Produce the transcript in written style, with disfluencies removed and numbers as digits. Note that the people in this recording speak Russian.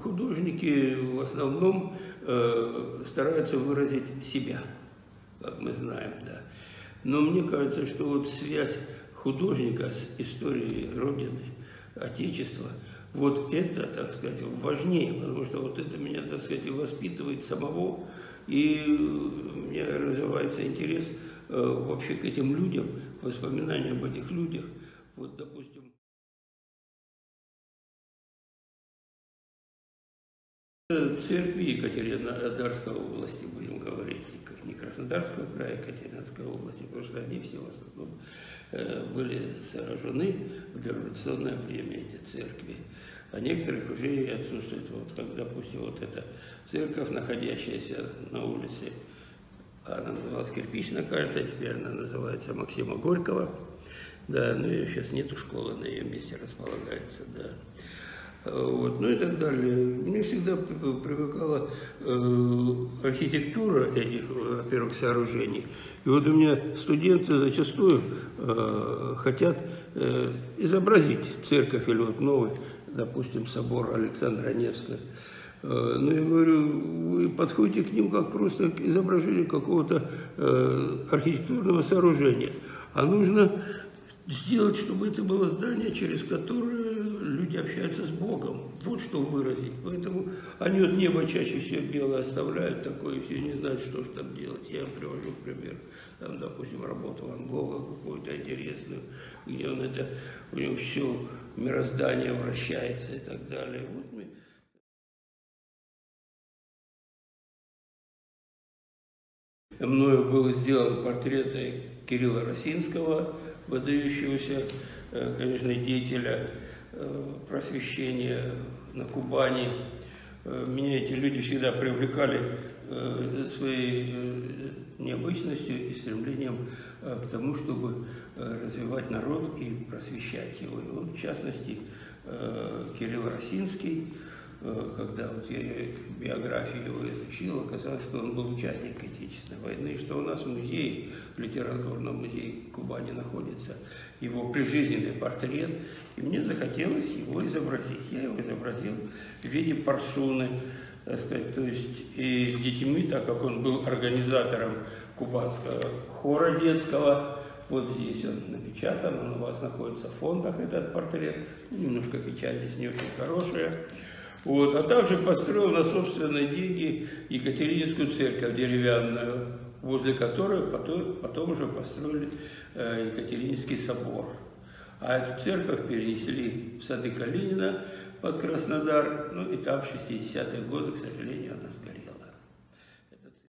художники в основном стараются выразить себя, как мы знаем, да. Но мне кажется, что вот связь художника с историей Родины, Отечества, вот это, так сказать, важнее, потому что вот это меня, так сказать, и воспитывает самого, и у меня развивается интерес вообще к этим людям, воспоминания об этих людях. Вот, допустим, церкви Екатеринодарской области, будем говорить, не Краснодарского края, а Екатеринодарской области, потому что они все в основном были сожжены в дореволюционное время, эти церкви. А некоторых уже и отсутствует. Вот как, допустим, вот эта церковь, находящаяся на улице, она называлась Кирпичная, кажется, теперь она называется Максима Горького. Да, но ее сейчас нету школы, на ее месте располагается, да. Вот, ну и так далее. Мне всегда привыкала архитектура этих, во-первых, сооружений. И вот у меня студенты зачастую хотят изобразить церковь или вот новый, допустим, собор Александра Невского. Но я говорю, вы подходите к ним как просто к изображению какого-то архитектурного сооружения. А нужно сделать, чтобы это было здание, через которое люди общаются с Богом. Вот что выразить. Поэтому они от неба чаще всего белое оставляют, такое, все не знают, что же там делать. Я им привожу пример. Там, допустим, работу Ван Гога какую-то интересную, где он это, у него все мироздание вращается и так далее. Вот мы... Мною был сделан портрет Кирилла Росинского, выдающегося, конечно, деятеля просвещения на Кубани. Меня эти люди всегда привлекали своей необычностью и стремлением к тому, чтобы развивать народ и просвещать его. И вот, в частности, Кирилл Росинский, когда вот я биографию его изучил, оказалось, что он был участник Отечественной войны, что у нас в музее, в литературном музее Кубани находится его прижизненный портрет, и мне захотелось его изобразить. Я его изобразил в виде парсуны, так сказать, то есть и с детьми, так как он был организатором кубанского хора детского. Вот здесь он напечатан, он у вас находится в фондах, этот портрет, немножко печать здесь не очень хорошая. Вот, а также построил на собственные деньги Екатерининскую церковь деревянную, возле которой потом уже построили Екатерининский собор. А эту церковь перенесли в сады Калинина под Краснодар, ну и там в 60-е годы, к сожалению, она сгорела.